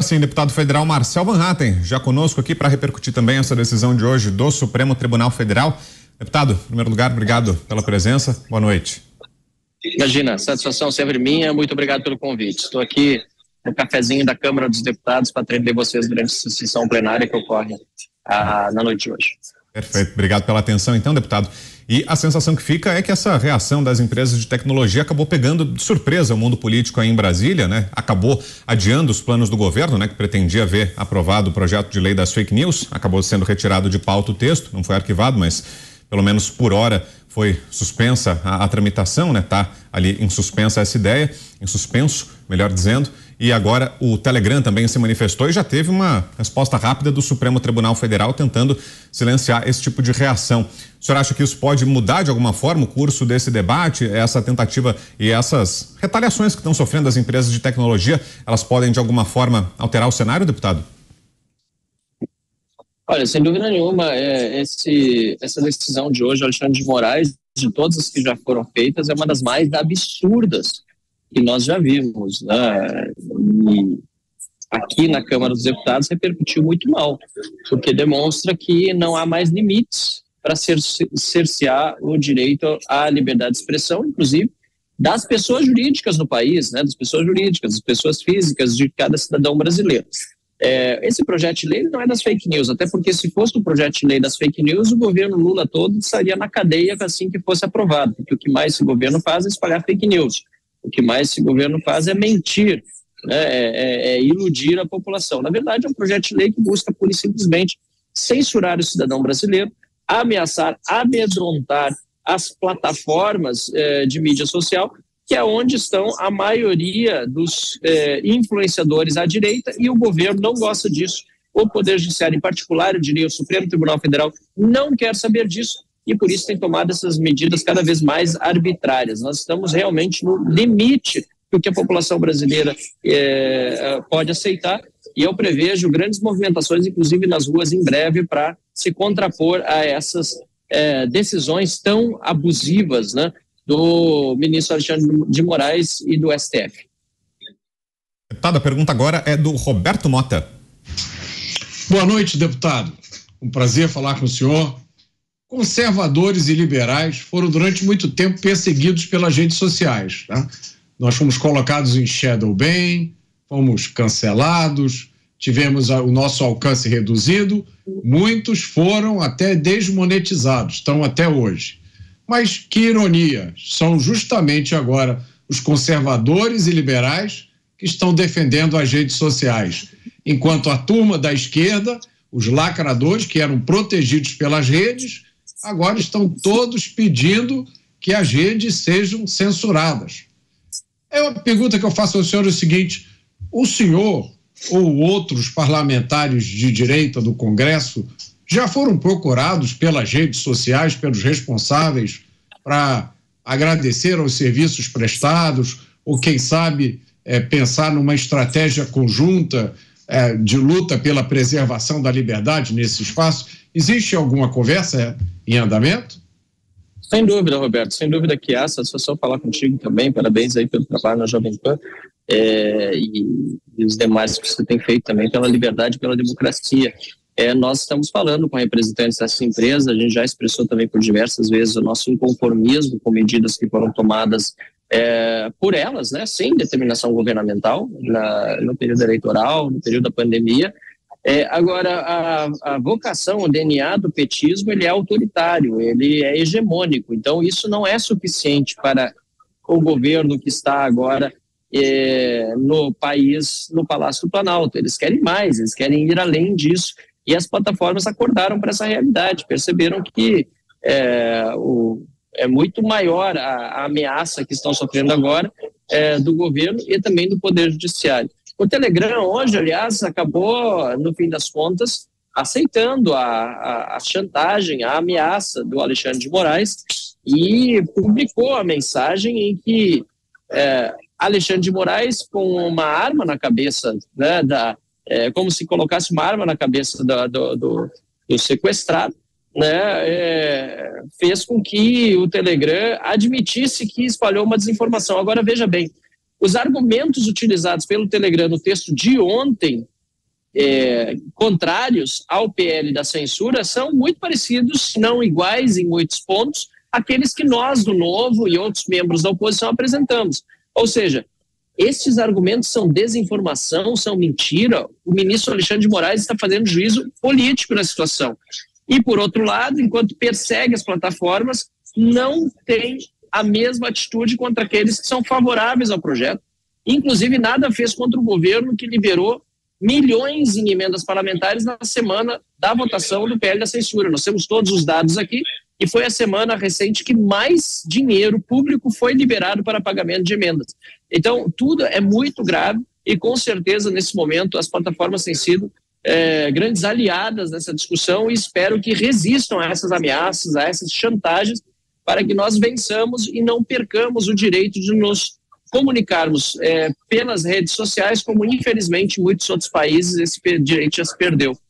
sim, deputado federal Marcel Van Hatten, já conosco aqui para repercutir também essa decisão de hoje do Supremo Tribunal Federal. Deputado, em primeiro lugar, obrigado pela presença. Boa noite. Imagina, satisfação sempre minha. Muito obrigado pelo convite. Estou aqui no cafezinho da Câmara dos Deputados para atender vocês durante essa sessão plenária que ocorre na noite de hoje. Perfeito, obrigado pela atenção então, deputado. E a sensação que fica é que essa reação das empresas de tecnologia acabou pegando de surpresa o mundo político aí em Brasília, né? Acabou adiando os planos do governo, né? Que pretendia ver aprovado o projeto de lei das fake news, acabou sendo retirado de pauta o texto, não foi arquivado, mas pelo menos por hora foi suspensa a tramitação, né? Tá ali em suspensa essa ideia, em suspenso, melhor dizendo. E agora o Telegram também se manifestou e já teve uma resposta rápida do Supremo Tribunal Federal tentando silenciar esse tipo de reação. O senhor acha que isso pode mudar de alguma forma o curso desse debate, essa tentativa e essas retaliações que estão sofrendo as empresas de tecnologia, elas podem de alguma forma alterar o cenário, deputado? Olha, sem dúvida nenhuma, essa decisão de hoje, Alexandre de Moraes, de todas as que já foram feitas, é uma das mais absurdas que nós já vimos, né? E aqui na Câmara dos Deputados repercutiu muito mal, porque demonstra que não há mais limites para cercear o direito à liberdade de expressão, inclusive das pessoas jurídicas no país, né? Das pessoas jurídicas, das pessoas físicas de cada cidadão brasileiro. Esse projeto de lei não é das fake news, até porque se fosse o projeto de lei das fake news, o governo Lula todo estaria na cadeia assim que fosse aprovado, porque o que mais esse governo faz é espalhar fake news. O que mais esse governo faz é mentir, né? É iludir a população. Na verdade, é um projeto de lei que busca, pura e simplesmente, censurar o cidadão brasileiro, ameaçar, amedrontar as plataformas de mídia social, que é onde estão a maioria dos influenciadores à direita, e o governo não gosta disso. O Poder Judiciário, em particular, eu diria o Supremo Tribunal Federal, não quer saber disso, e por isso tem tomado essas medidas cada vez mais arbitrárias. Nós estamos realmente no limite do que a população brasileira pode aceitar, e eu prevejo grandes movimentações, inclusive nas ruas, em breve, para se contrapor a essas decisões tão abusivas, né, do ministro Alexandre de Moraes e do STF. Deputado, a pergunta agora é do Roberto Mota. Boa noite, deputado. Um prazer falar com o senhor. Conservadores e liberais foram durante muito tempo perseguidos pelas redes sociais, tá? Nós fomos colocados em shadow ban, fomos cancelados, tivemos o nosso alcance reduzido, muitos foram até desmonetizados, estão até hoje. Mas que ironia, são justamente agora os conservadores e liberais que estão defendendo as redes sociais, enquanto a turma da esquerda, os lacradores que eram protegidos pelas redes, agora estão todos pedindo que as redes sejam censuradas. A pergunta que eu faço ao senhor é o seguinte: o senhor ou outros parlamentares de direita do Congresso já foram procurados pelas redes sociais, pelos responsáveis, para agradecer aos serviços prestados, ou quem sabe pensar numa estratégia conjunta de luta pela preservação da liberdade nesse espaço? Existe alguma conversa em andamento? Sem dúvida, Roberto, sem dúvida que há. Satisfação falar contigo também, parabéns aí pelo trabalho na Jovem Pan e os demais que você tem feito também pela liberdade e pela democracia. Nós estamos falando com representantes dessa empresa, a gente já expressou também por diversas vezes o nosso inconformismo com medidas que foram tomadas por elas, né, sem determinação governamental, no período eleitoral, no período da pandemia. Agora, a vocação, o DNA do petismo, ele é autoritário, ele é hegemônico, então isso não é suficiente para o governo que está agora no país, no Palácio do Planalto. Eles querem mais, eles querem ir além disso, e as plataformas acordaram para essa realidade, perceberam que é muito maior a ameaça que estão sofrendo agora do governo e também do Poder Judiciário. O Telegram hoje, aliás, acabou, no fim das contas, aceitando a chantagem, a ameaça do Alexandre de Moraes e publicou a mensagem em que Alexandre de Moraes, com uma arma na cabeça, né, como se colocasse uma arma na cabeça do sequestrado, né, fez com que o Telegram admitisse que espalhou uma desinformação. Agora, veja bem, os argumentos utilizados pelo Telegram no texto de ontem contrários ao PL da censura são muito parecidos, se não iguais em muitos pontos, àqueles que nós do Novo e outros membros da oposição apresentamos. Ou seja, estes argumentos são desinformação, são mentira. O ministro Alexandre de Moraes está fazendo juízo político na situação. E, por outro lado, enquanto persegue as plataformas, não tem a mesma atitude contra aqueles que são favoráveis ao projeto. Inclusive, nada fez contra o governo, que liberou milhões em emendas parlamentares na semana da votação do PL da censura. Nós temos todos os dados aqui, e foi a semana recente que mais dinheiro público foi liberado para pagamento de emendas. Então, tudo é muito grave e, com certeza, nesse momento, as plataformas têm sido grandes aliadas nessa discussão, e espero que resistam a essas ameaças, a essas chantagens, para que nós vençamos e não percamos o direito de nos comunicarmos pelas redes sociais, como, infelizmente, em muitos outros países esse direito já se perdeu.